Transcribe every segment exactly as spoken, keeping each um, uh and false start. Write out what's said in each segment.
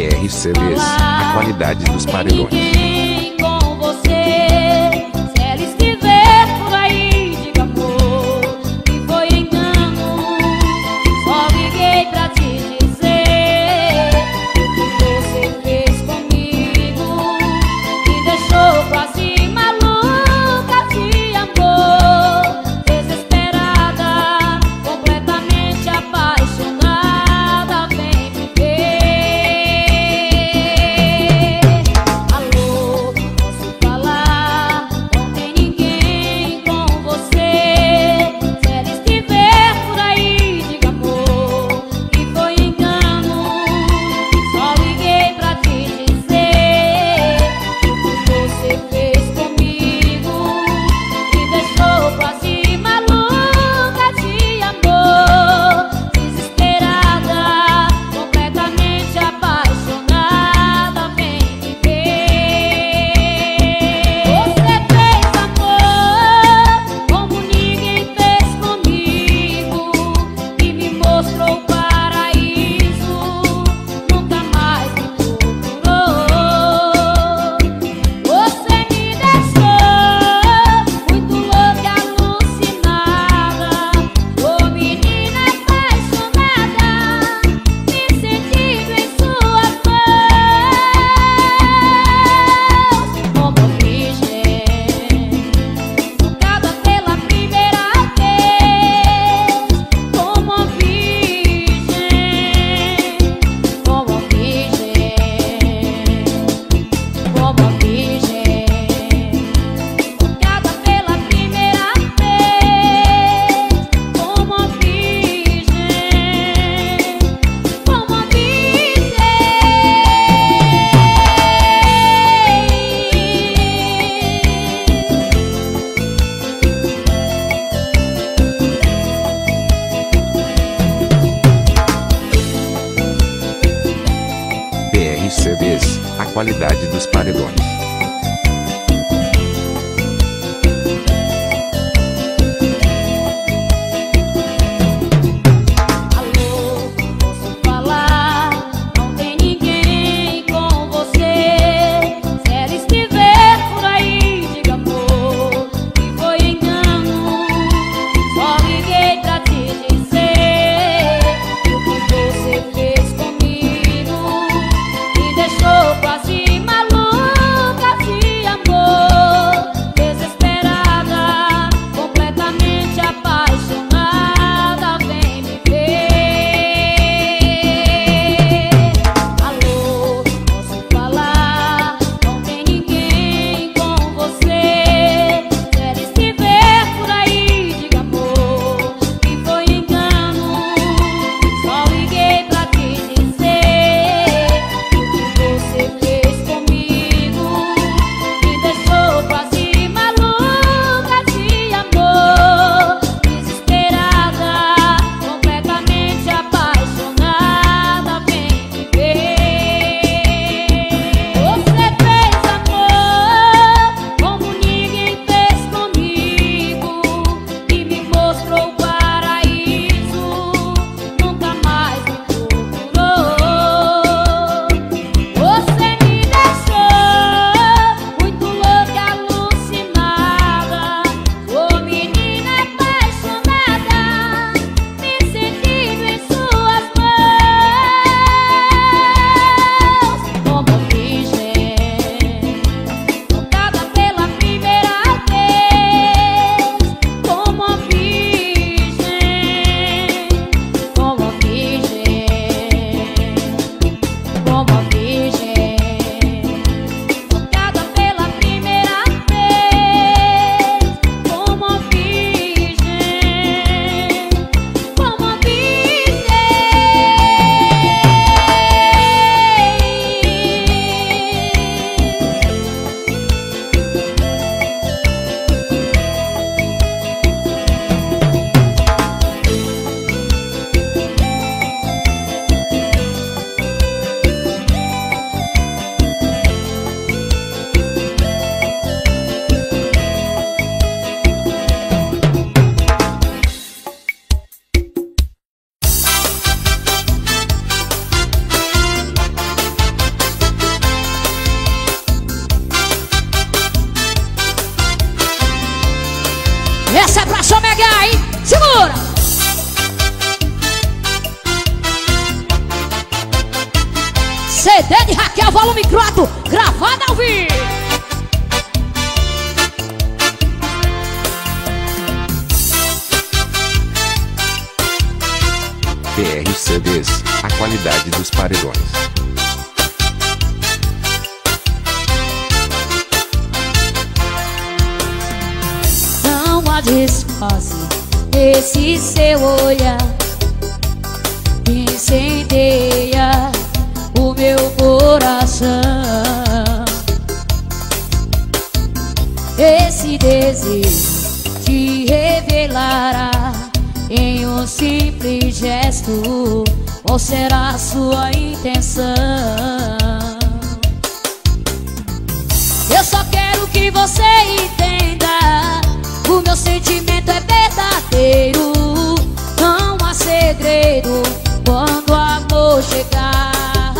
B R C Ds, a qualidade dos paredões. Ninguém com você. Se ela estiver por aí, diga amor, que foi engano. Só liguei pra te dizer o que você fez comigo. Me deixou quase maluca de amor, desesperada, completamente apaixonada. Vem me ver. Alô, posso falar? Não tem ninguém com você. Se ela estiver por aí, diga amor, que foi engano. Só liguei pra te dizer o que você fez comigo. Me deixou quase maluca de amor, desesperada, completamente apaixonada. Vem me ver. Você fez amor como ninguém fez comigo e me mostrou o paraíso. Nunca mais me procurou. Você me deixou muito louca, alucinada. Ô menina apaixonada, me sentindo em suas mãos. Como virgem, tocada pela primeira vez. Como virgem, como virgem, como virgem, tocada pela primeira vez. Como virgem, como virgem. B R C Ds, a qualidade dos paredões. Alô, posso falar? Não tem ninguém com você. Se ela estiver por aí, diga amor, que foi engano. Só liguei pra te dizer o que você fez comigo. Me deixou quase maluca Segura! C D de Raquel, volume quatro, gravada ao vivo. P R C Bs, a qualidade dos paredões. Não há disfarce, esse seu olhar incendeia o meu coração. Esse desejo te revelará em um simples gesto. Qual será a sua intenção? Eu só quero que você entenda, o meu sentimento é verdadeiro. Não há segredo quando o amor chegar.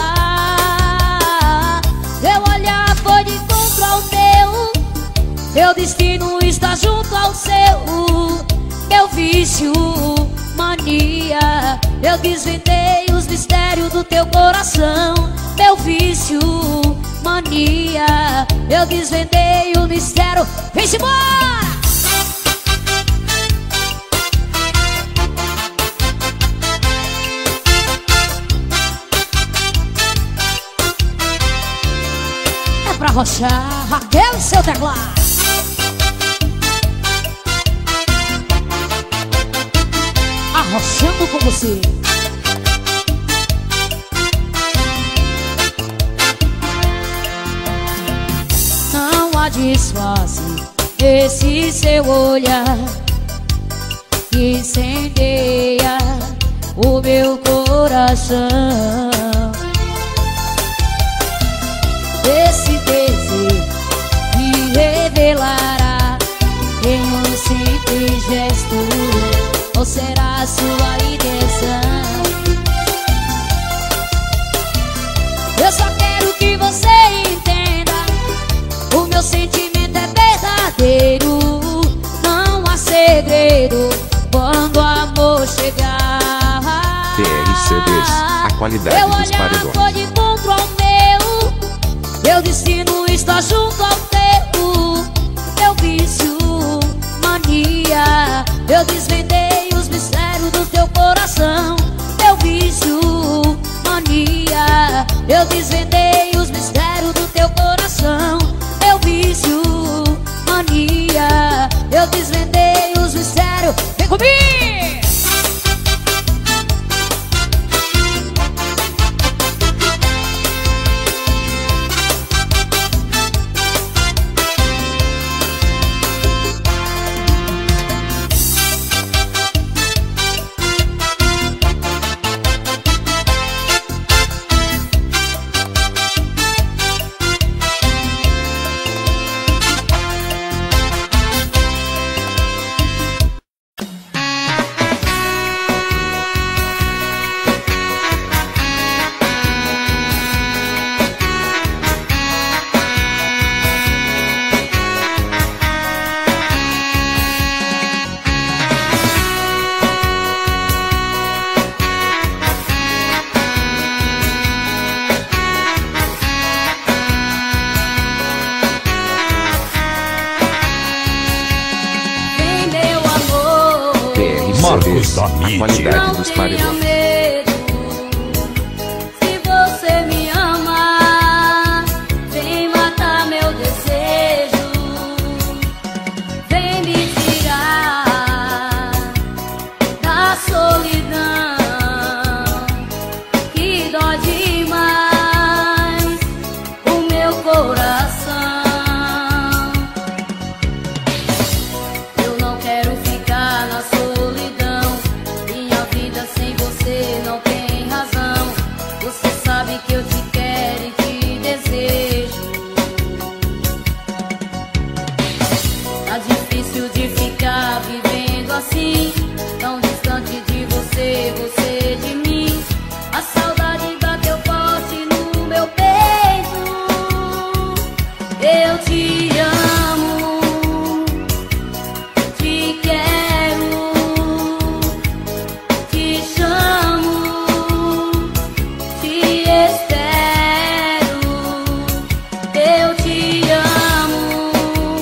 Seu olhar foi de encontro ao meu, meu destino está junto ao seu. Meu vício, mania, eu desvendei os mistérios do teu coração. Meu vício, mania, eu desvendei o mistério. Vem-se embora! É pra rochar, Raquel e seu teclado. Arrochando com você. Não há disfarce, esse seu olhar que incendeia o meu coração. Esse desejo me revelará em um simples gesto. Qual será a sua intenção? Eu só quero que você entenda, o meu sentimento é verdadeiro. Não há segredo quando o amor chegar. P R C Bs, a qualidade meu dos paredões. Meu olhar foi de encontro ao meu, meu destino está junto ao teu. Meu vício, mania, eu desvendei os mistérios do teu coração. Meu vício, mania, eu desvendei os mistérios do teu coração. Meu vício, mania, eu desvendei os mistérios. Vem comigo! Marcos da Mídia. A qualidade dos paredões. Medo, se você me ama, vem matar meu desejo, vem me tirar da solidão que dói demais o meu coração. Eu não quero ficar na solidão, sem você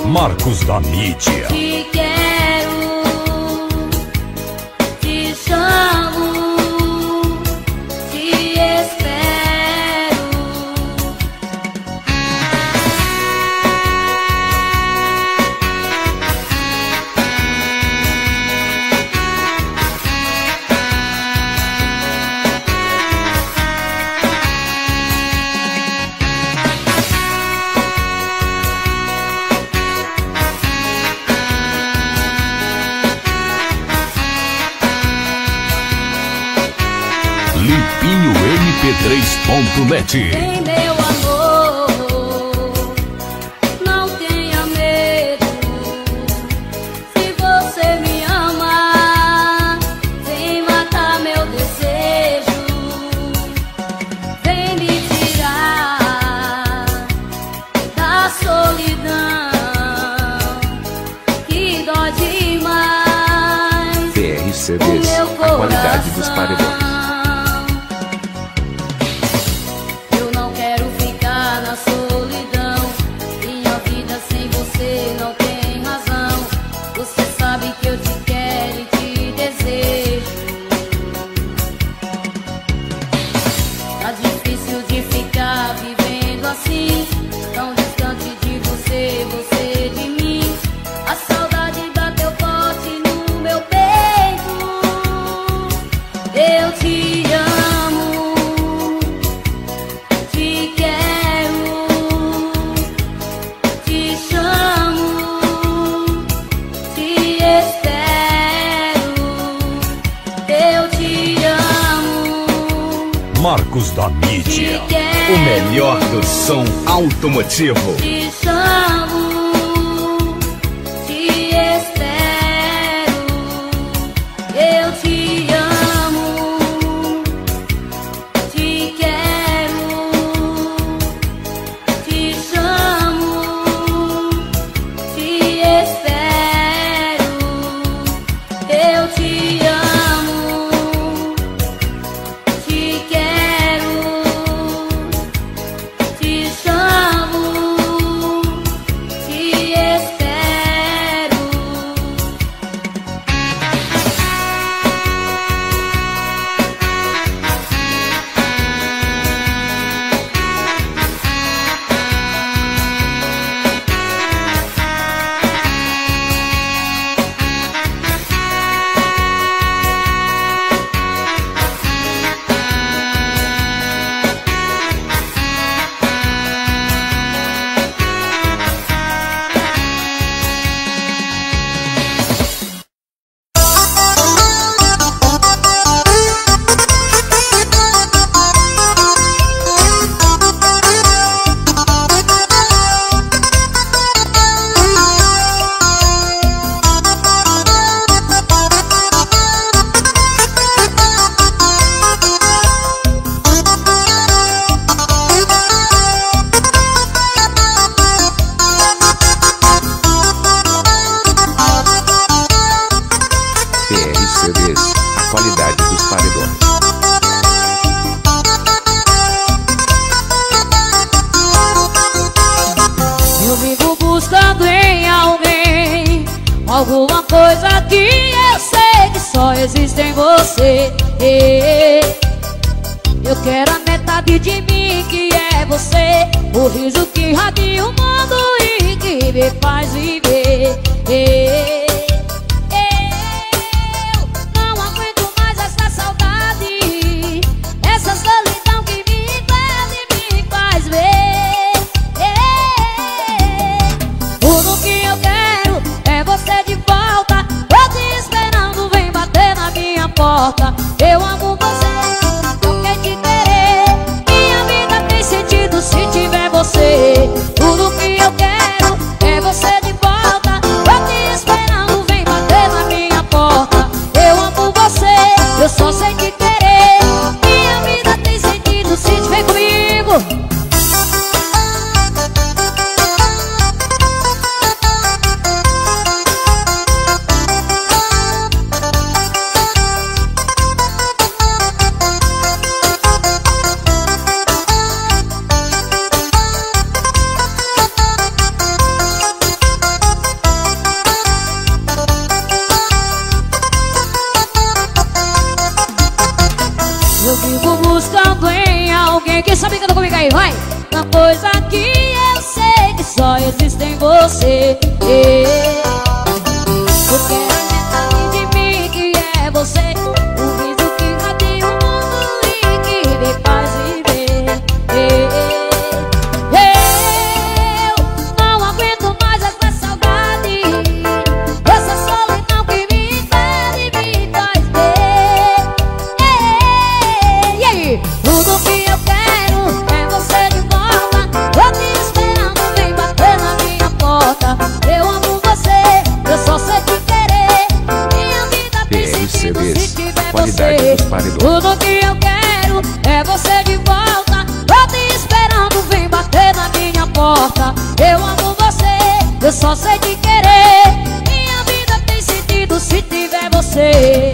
Marcos da Mídia. Te quero, te chamo, te espero. Limpinho M P três ponto net. Vem, meu amor, não tenha medo. Se você me ama, vem matar meu desejo. Vem me tirar da solidão que dói demais. P R C Bs, a qualidade dos paredões. Assim, tão distante de você, você de mim. A saudade bateu forte no meu peito. Eu te amo, te quero, te chamo, te espero. Eu te amo, Marcos da Mídia. te quero, O melhor do som automotivo. te chamo, te espero. Eu te amo, te quero, te chamo, te espero. Eu te amo, te quero, te chamo, te espero. P R C Bs, a qualidade dos paredões. Eu vivo buscando em alguém alguma coisa que eu sei que só existe em você. Eu quero a metade de mim que é você, o riso que radia o mundo e que me faz viver. Eu não aguento mais essa saudade, essa solidão que me envolve e me faz ver. Tudo que eu quero é você de volta. Tô te esperando, vem bater na minha porta. Eu amo você, não quero te querer. Minha vida tem sentido se tiver você. Tudo que eu quero é você de volta. uma coisa que eu sei, que só existe em você. Porque é metade de mim que é você, o riso que irradia o mundo e que me faz viver. Eu não aguento mais essa saudade, essa solidão que me impede, me faz ver. E aí? Tudo que eu quero é você de volta. Tô te esperando, vem bater na minha porta. Eu amo você, eu só sei te querer. Minha vida tem sentido se tiver você. Tudo que eu quero é você de volta. Tô te esperando, vem bater na minha porta. Eu amo você, eu só sei te querer. Minha vida tem sentido se tiver você.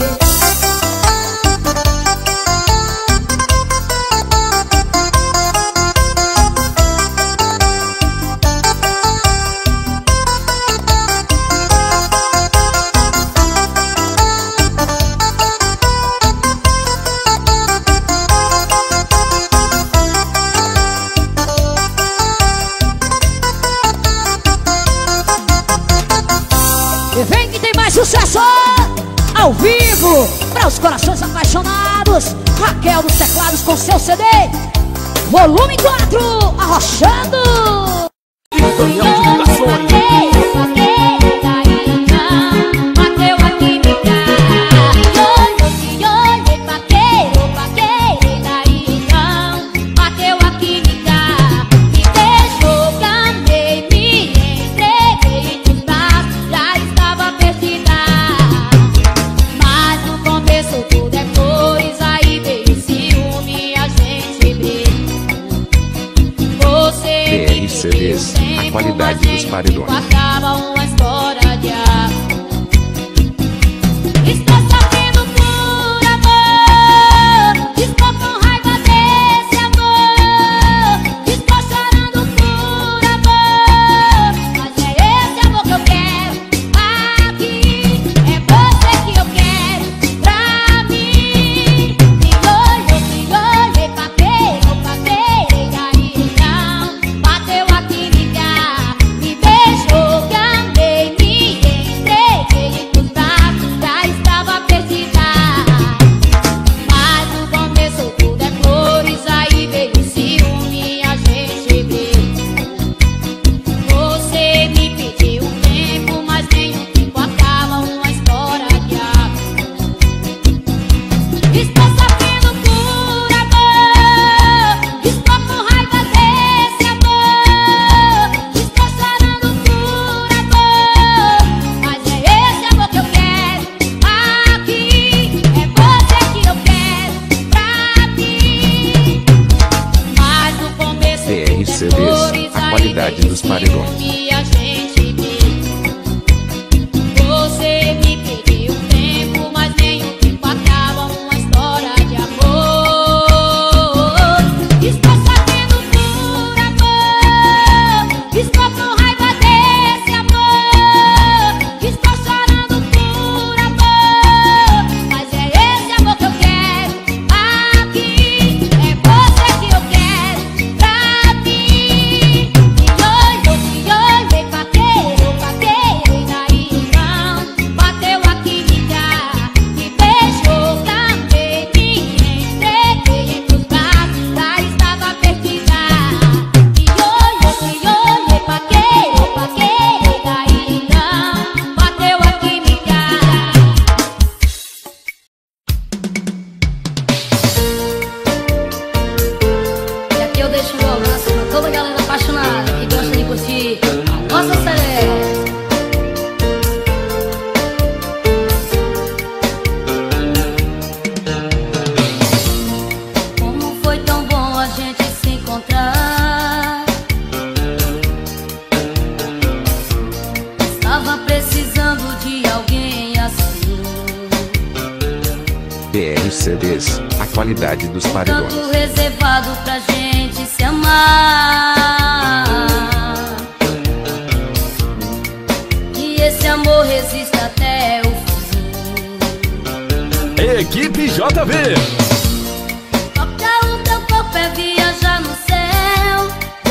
E vem que tem mais sucesso ao vivo para os corações apaixonados. Raquel dos teclados com seu C D volume quatro, arrochando. Daniel Divulgações. C Ds, a qualidade dos paredões. Acaba uma história de amor. Estou sofrendo por amor, estou com raiva desse amor, estou chorando por amor, mas é esse amor que eu quero aqui, é você que eu quero pra mim. Me olhou, me olhei, paqueiro, paqueiro, e aí não bateu a química, me beijou, gamei, me entreguei nos braços, já estava perdida. Mas no começo tudo é flores, aí veio o ciúme, a gente brigou. Você me pediu um tempo, mas nem um tempo acaba uma história de amor. Estou sofrendo por amor, estou com raiva desse amor, estou chorando por amor, mas é esse amor que eu quero aqui, é você que eu quero pra mim. Mas no começo P R C Ds, a qualidade dos paredões. e a gente brigou. Você me pediu um tempo, mas nem um tempo acaba uma história de amor. Estou sofrendo por amor, estou com raiva desse amor, estou chorando por amor, mas é esse amor que eu quero aqui, é você que eu quero pra mim. Me olhou, me olhei, paqueiro, paqueiro, e daí não bateu a química, me beijou, gamei, me entreguei entre os braços, já estava perdida. Me olhou, me olhei, paqueiro, paqueiro, e daí não bateu a química. E aqui eu deixo um abraço pra toda a galera apaixonada que gosta de curtir a nossa série. Como foi tão bom a gente se encontrar. Estava precisando de alguém assim. P R C Ds, a qualidade dos paredões. Tanto reservado pra gente se amar. Que esse amor resista até o fim. Equipe J V. Tocar o teu corpo é viajar no céu.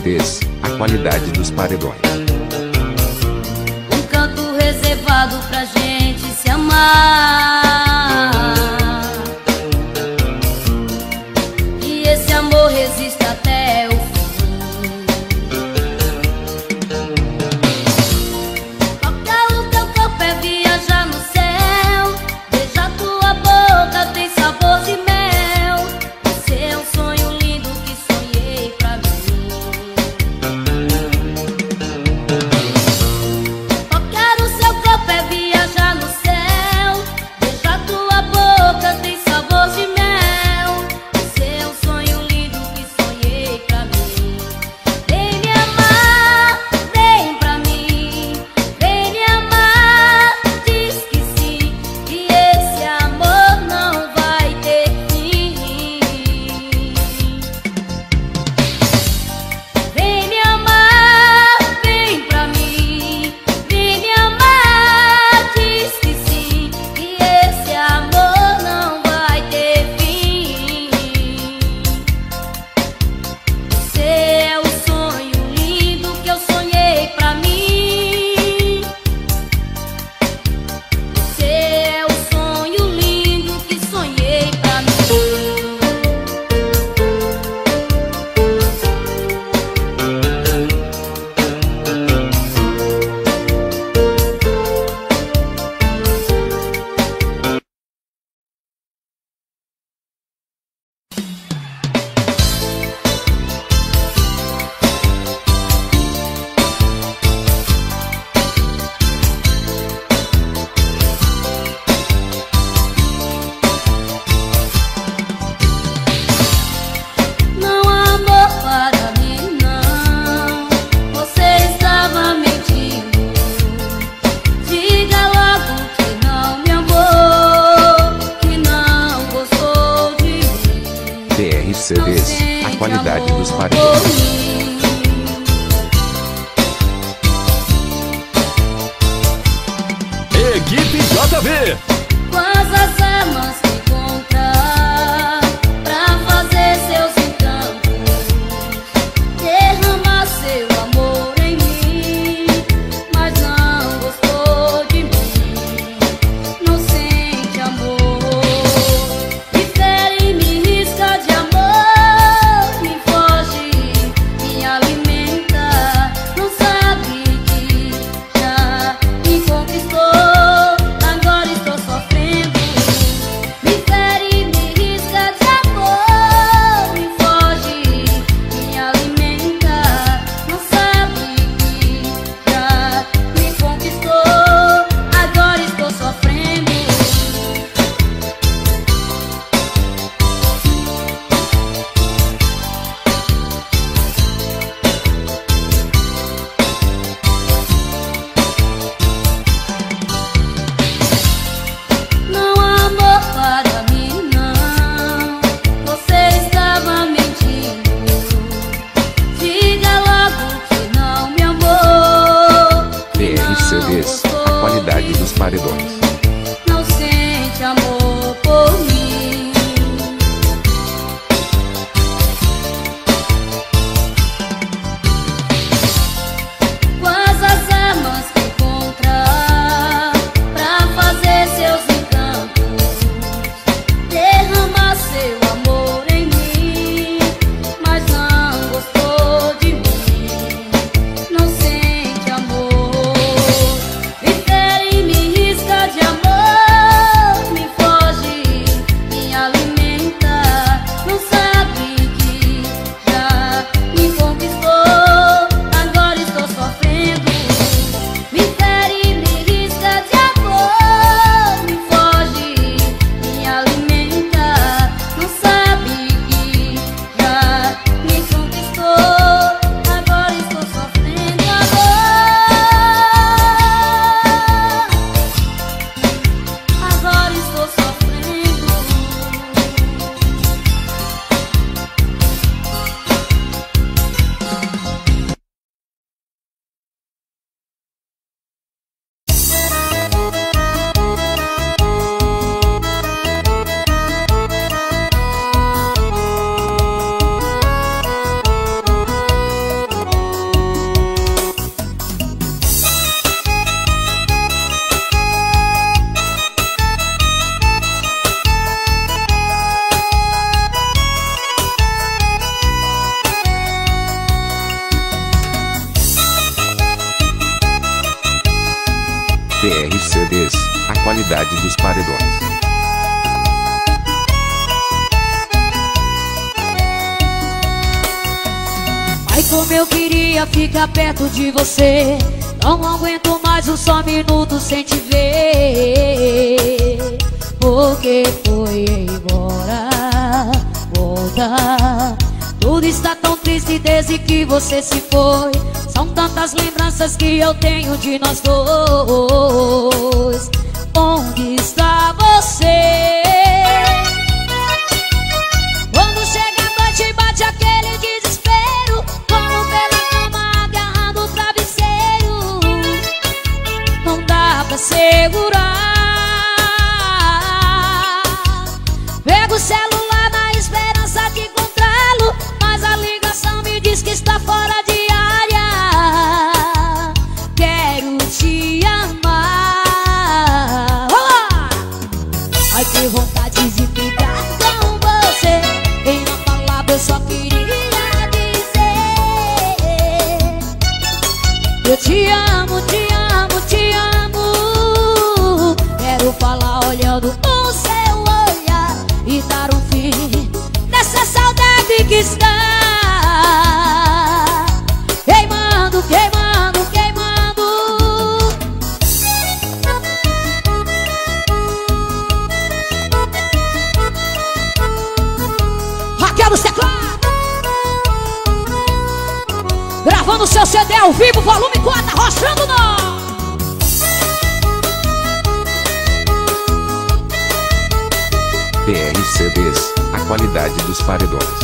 Vs, a qualidade dos paredões. Um canto reservado pra gente se amar, e esse amor resista até o fim. Tocar o teu corpo é viajar no céu, beijar tua boca tem sabor de mel. Você é um sonho lindo que sonhei pra mim. Tocar o seu corpo é viajar no céu, beijar tua boca tem sabor de mel. Você é um sonho lindo que sonhei pra mim. Vem me amar, vem pra mim, vem me amar, diz que sim, que esse amor não vai ter fim. Vem me amar, vem pra mim, vem me amar, diz que sim, que esse amor não vai ter fim. Você é o sonho lindo que eu sonhei pra mim. Você é o sonho lindo que sonhei pra mim. Não há amor para mim, não. Você estava mentindo. Diga logo que não me amou, que não gostou de mim. P R C Vs, a qualidade dos Por paredões. mim. Equipe J V. Quais as armas que encontrar pra fazer seus encantos, derramar seu amor em mim, mas não gostou de mim, não sente amor, me fere, me risca de amor, me foge, me alimenta, não sabe que já me conquistou. Agora estou sofrendo, me fere, me risca de amor, me foge, me alimenta, não sabe que já me conquistou. Agora estou sofrendo. Não há amor para mim, não. Você estava mentindo. Diga logo que não me amou, P que R C não Vs, a gostou qualidade de dos mim, paredões. não sente amor por mim. Quais as armas que encontrar pra fazer seus encantos, derramar seu amor em mim, mas não gostou de mim, não sente amor, me fere, me risca de P R C Bs, a qualidade dos paredões. Ai, como eu queria ficar perto de você. Não aguento mais um só minuto sem te ver. Porque foi embora, volta. Tudo está tão triste desde que você se foi. São tantas lembranças que eu tenho de nós dois. Onde está você? Quando chega a noite bate aquele desespero, como pela cama agarrando o travesseiro. Não dá pra segurar. Pego o celular na esperança de encontrá-lo, mas a ligação me diz que está fora de área. Quero te amar. Olá! Ai, que vontade de ficar com você. Em uma palavra eu só queria dizer: eu te amo, te amo, te amo. Quero falar olhando o seu olhar e dar um fim nessa saudade que está queimando, queimando, queimando. Raquel dos teclados, gravando seu C D ao vivo, volume quatro, arrochando nós. P R C Bs, a qualidade dos paredões.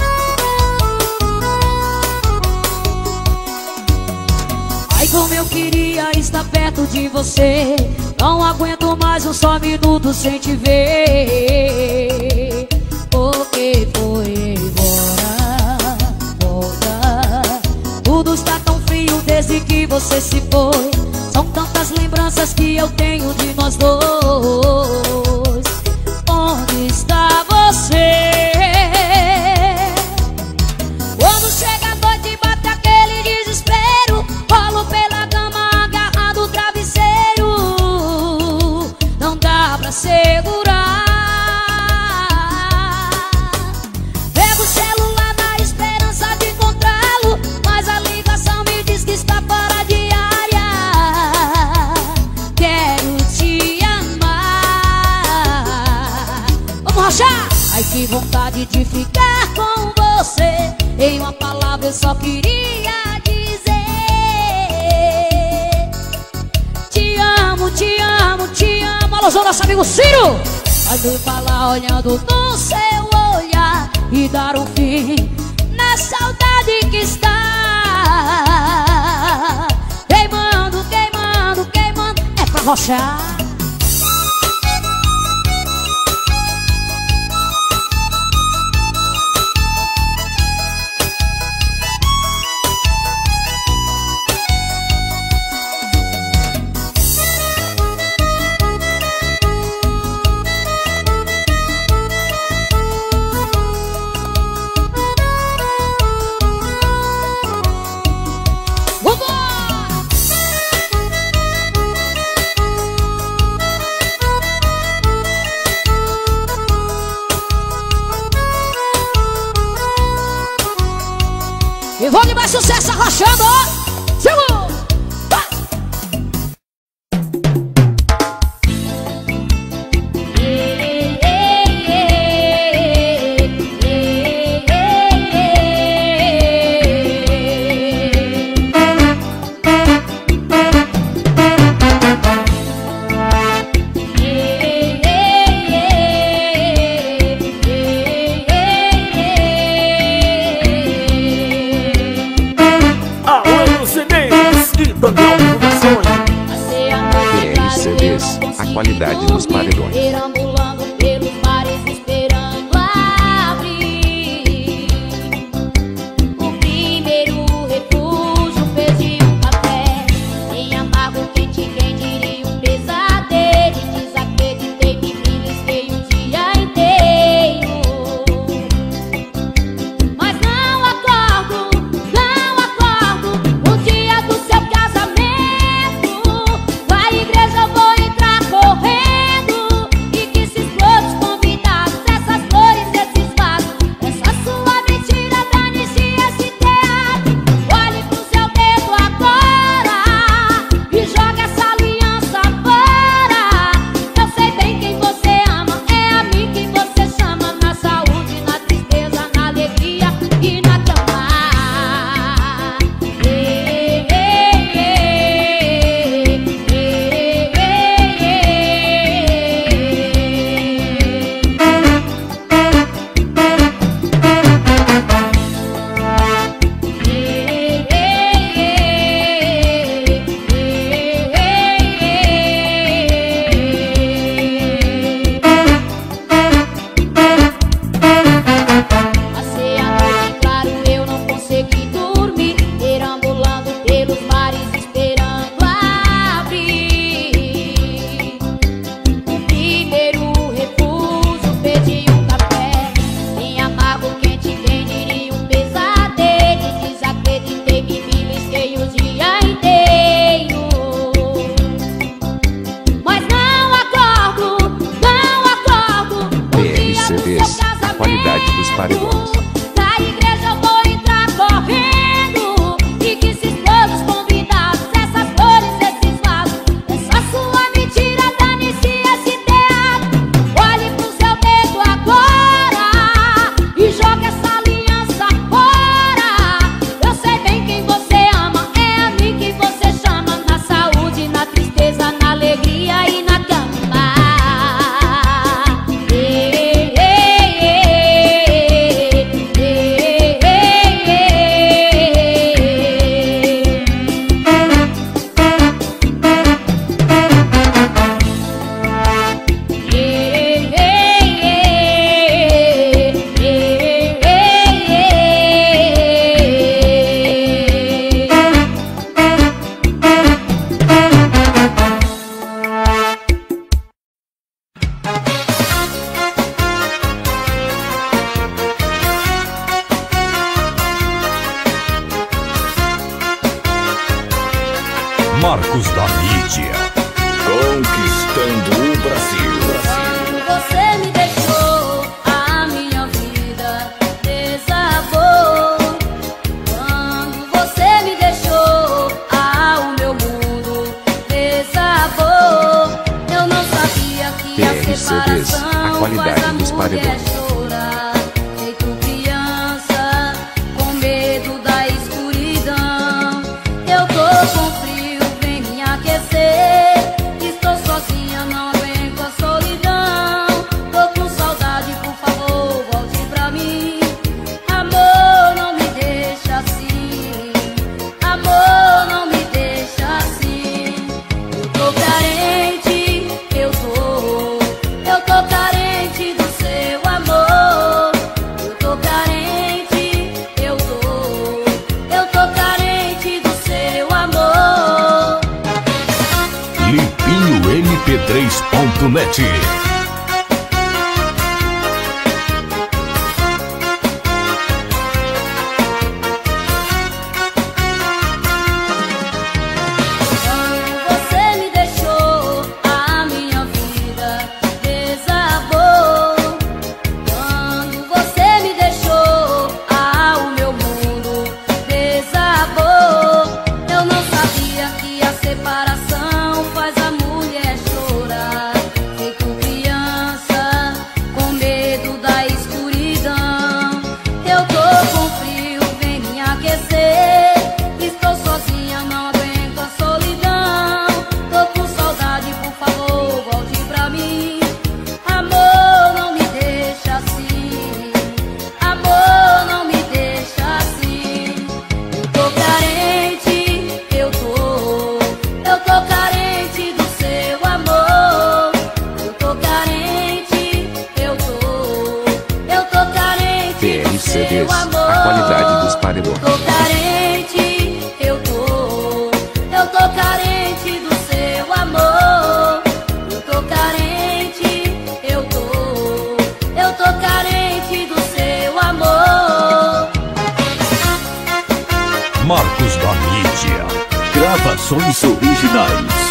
Ai, como eu queria estar perto de você. Não aguento mais um só minuto sem te ver. Porque foi embora, volta. Tudo está tão frio desde que você se foi. São tantas lembranças que eu tenho de nós dois. Onde está você? Quando chega a noite bate aquele desespero, rolo pela cama agarrado o travesseiro. Não dá pra segurar. Pego o celular na esperança de encontrá-lo, mas a ligação me diz que está fora de área. Quero te amar. Vamos rachar! Ai, que vontade de ficar com você. Em uma palavra eu só queria dizer: te amo, te amo, te amo. Alô, nosso amigo Ciro. Vai me falar olhando no seu olhar e dar um fim na saudade que está queimando, queimando, queimando. É pra rochar. E vou de mais sucesso arrochando, ó. Segura! Vai! A qualidade dos paredões. Perambulando pelos mares esperando abrir. O primeiro refúgio pedi um café. Em amargo, quente, quem diria um pesadelo. Desacreditei, me belisquei o dia inteiro. Mas não acordo, não acordo. O dia do seu casamento, vai igreja Marcos da Mídia, conquistando o Brasil. Quando você me deixou, a minha vida desabou. Quando você me deixou, ah, o meu mundo desabou. Eu não sabia que a P R C Bs, separação a qualidade faz a dos mulher paredões. chorar. Feito criança, com medo da escuridão. Eu tô com frio, vem me aquecer. Estou sozinha, não aguento a solidão. Tô com saudade, por favor, volte pra mim. Amor, não me deixa assim. Amor, não me deixa assim. Eu tô carente, eu tô. Eu tô carente do seu amor. Eu tô carente, eu tô. Eu tô carente do seu amor. Lipinho M P três ponto net. Quando você me deixou, a minha vida desabou. Quando você me deixou, ah, o meu mundo desabou. Eu não sabia que a separação faz a mulher chorar. Feito criança, com medo da escuridão. Eu tô com frio, vem me aquecer. Estou sozinha, não aguento a solidão. Tô com saudade, por favor, volte pra mim. Amor, não me deixa assim. Amor, não me deixa assim. Eu tô carente, eu tô. Eu tô carente do seu amor. Eu tô carente, eu tô. Eu tô carente P R do C seu Bs, amor. a qualidade dos paredões. Tô carente, eu tô. Eu tô carente do seu amor. Eu tô carente, eu tô. Eu tô carente do seu amor. Marcos da Mídia, gravações originais.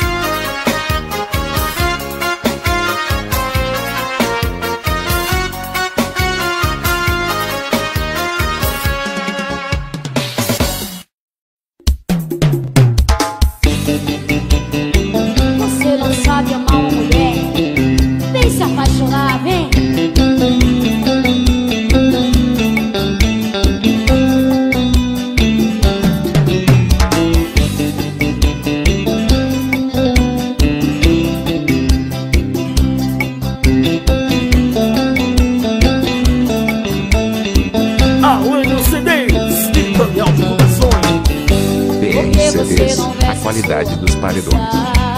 Você não sabe amar uma mulher. Vem se apaixonar, vem. Aurélio C Ds e Daniel Divulgações. P R C Bs, a qualidade dos paredões.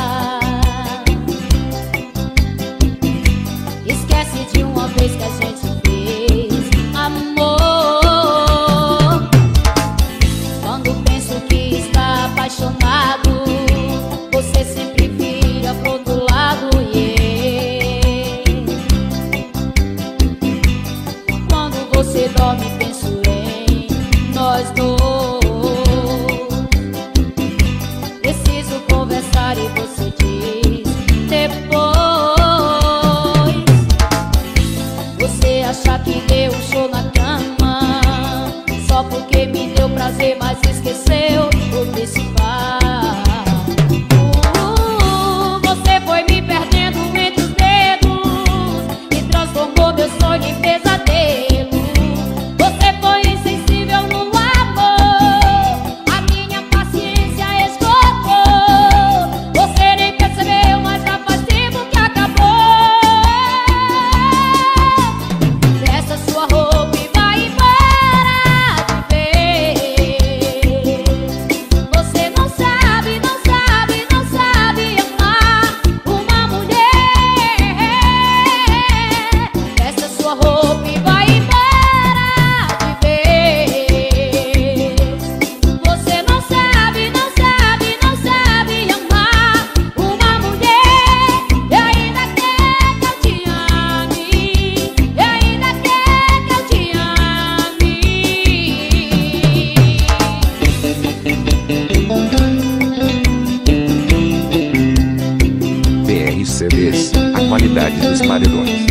Esquece de uma vez que a gente fez amor. Quando penso que está apaixonado, você sempre vira pro outro lado, yeah. Quando você dorme, penso em nós dois. Preciso conversar e você diz depois. Você acha que deu um show na cama só porque me deu prazer, mas esqueceu o principal. Uh, você foi me perdendo entre os dedos e transformou meu sonho em pesadelo. Você foi insensível no amor, a minha paciência esgotou. Você nem percebeu, mas já faz tempo que acabou. Veste a sua roupa e vai embora de vez. Você não qualidade dos paredões.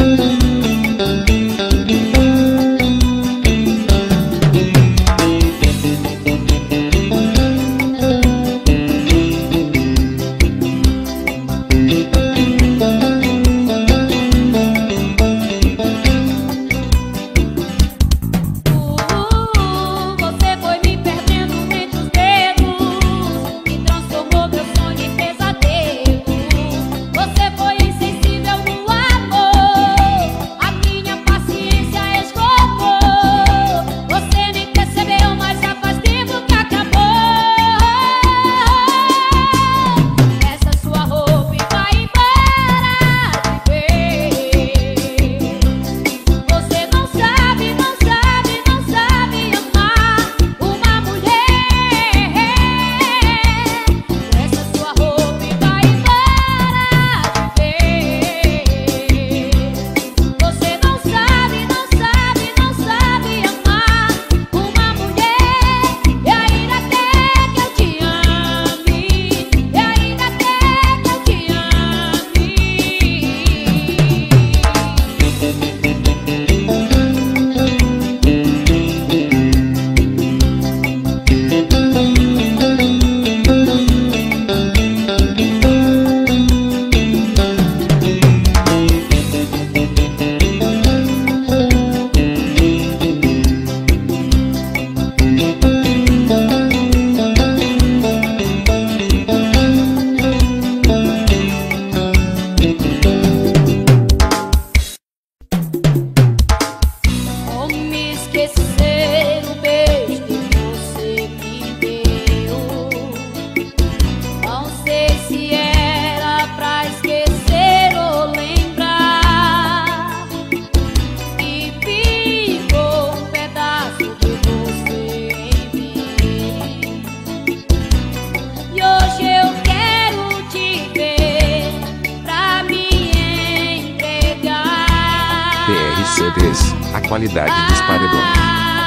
C Ds, a qualidade dos paredões.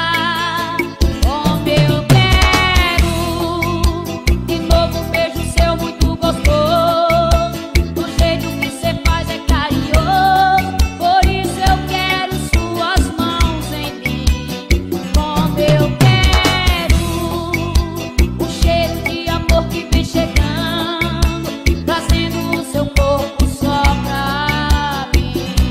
Como eu quero de novo um beijo seu muito gostoso. Do jeito que cê faz é carinhoso, por isso eu quero suas mãos em mim. Como eu quero o cheiro de amor que vem chegando, trazendo o seu corpo só pra mim.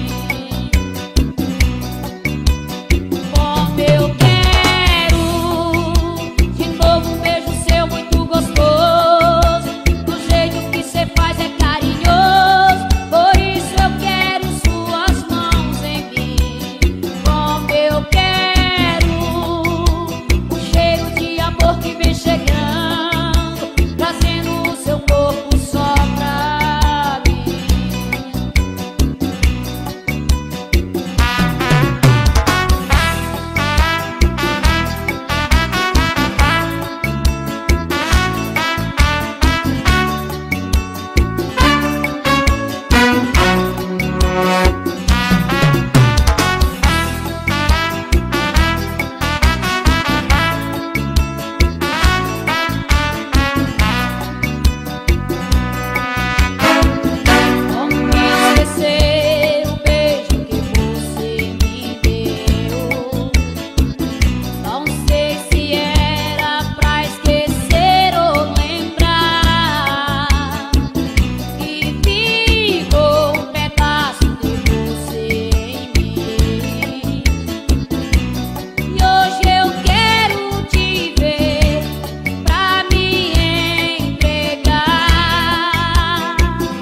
Como eu quero de novo um beijo seu muito gostoso. Do jeito que cê faz é carinhoso, por isso eu quero suas mãos em mim. Como eu quero o cheiro de amor que vem chegando, trazendo o seu corpo só pra mim. Como esquecer o beijo que você me deu? Não sei se era pra esquecer ou lembrar que ficou um pedaço de você em mim. E hoje eu quero te ver pra me entregar.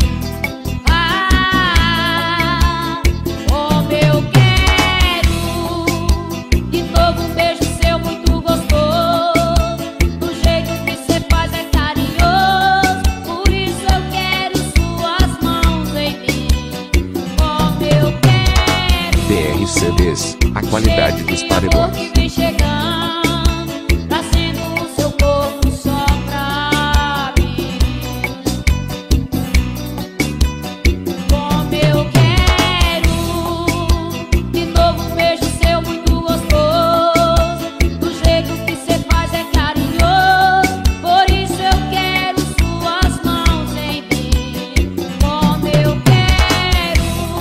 Ah, como eu quero de novo um beijo seu muito gostoso. Do jeito que cê faz é carinhoso, por isso eu quero suas mãos em mim. Como eu quero D R C Ds, a qualidade dos paredões. que vem chegando, trazendo o seu corpo só pra mim. Como eu quero de novo um beijo seu muito gostoso. Do jeito que cê faz é carinhoso, por isso eu quero suas mãos em mim. Como eu quero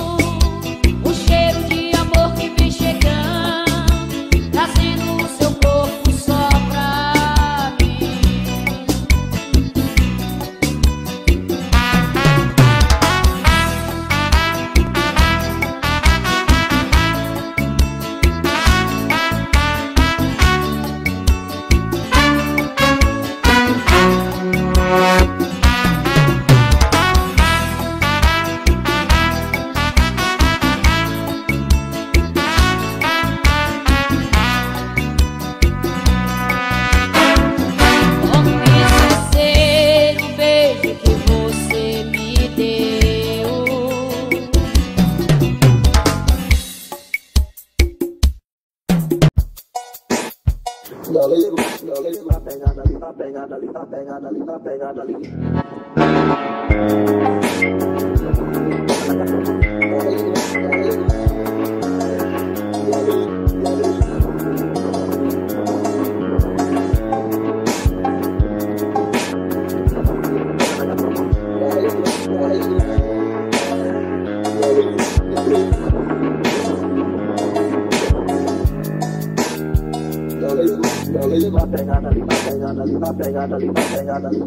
na pegada ali, na pegada ali. Na pegada ali, na pegada ali, na pegada ali, na pegada ali.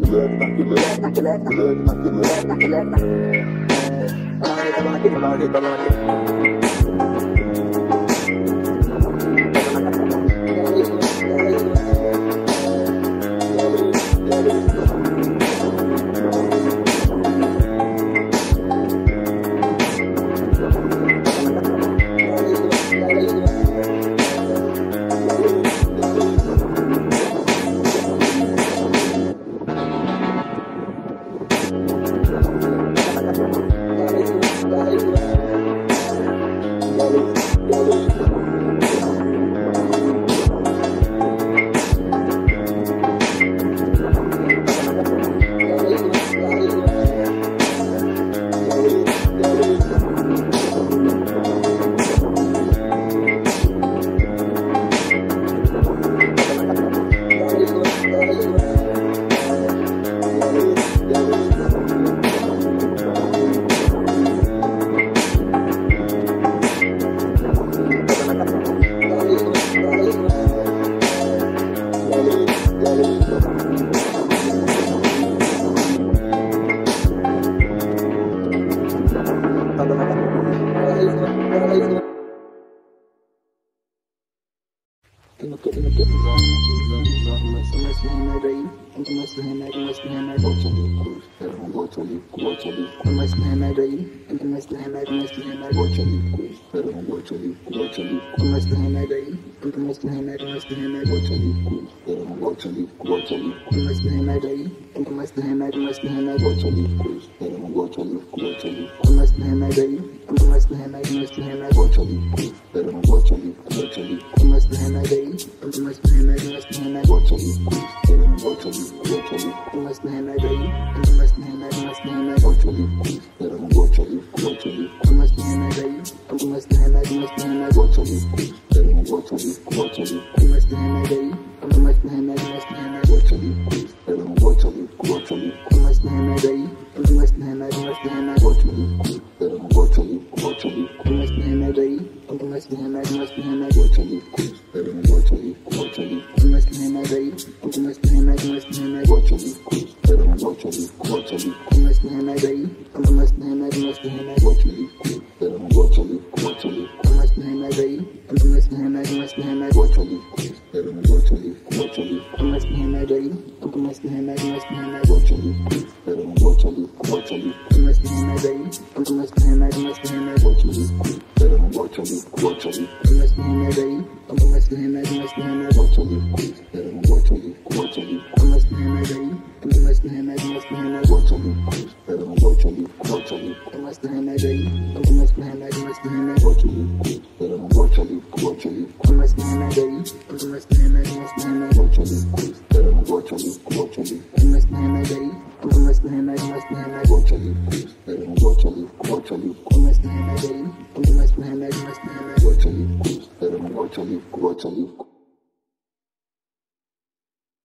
Começa o remédio, começa o remédio, bote ali, espera um bote ali, bote ali. Começa o remédio aí, começa o remédio, começa o remédio, bote ali, espera um bote ali, bote ali. Começa o remédio aí, começa o remédio, começa o remédio, bote ali, espera um bote ali, bote ali. Começa o remédio aí, começa o remédio, começa o remédio, bote ali, espera um bote ali, bote ali. Começa o remédio aí, começa o remédio, começa o remédio, bote ali, espera um bote ali, bote ali. Começa o remédio aí, começa o remédio, começa o remédio, bote ali, espera um bote ali. Começa no remédio aí, começa no remédio, começa no remédio, bote ali, espera um bote ali, bote ali. Começa no remédio aí, começa no remédio, começa no remédio, bote ali, espera um bote ali, bote ali. Começa no remédio aí, começa no remédio, começa no remédio, bote ali, espera um bote ali, bote ali. Começa no remédio aí, começa no remédio, começa no remédio, bote ali, espera um bote ali, bote ali. Começa no remédio aí, começa no remédio, começa no remédio, bote ali, espera um bote ali, bote ali. Começa no remédio aí, começa no remédio, começa no remédio, bote ali, espera um bote ali, bote ali. Começa no remédio aí, começa no remédio, começa no remédio, bote ali, espera um bote ali, bote ali. Começa no remédio aí, começa no remédio, começa no remédio, bote ali, espera um bote ali, bote ali. Começa no remédio aí, começa no remédio, começa no remédio, bote ali, espera um bote ali, bote ali. Começa no remédio aí, começa no remédio, começa no remédio, bote ali, espera um bote ali, bote ali. Começa no remédio aí, começa no remédio, começa no remédio, bote ali, espera um bote ali, bote ali. Começa no remédio aí, começa no remédio, começa no remédio, bote ali, espera um bote ali, bote ali. Começa no remédio aí, começa no remédio, começa no remédio, bote ali, espera um bote ali, bote ali. Começa no remédio aí, começa no remédio, começa no remédio, bote ali, espera um bote ali, bote ali. Começa no remédio aí, começa no remédio, começa no remédio, bote ali, espera um bote ali, bote ali. Começa no remédio aí, começa no remédio, começa no remédio, bote ali, espera um bote ali, bote ali.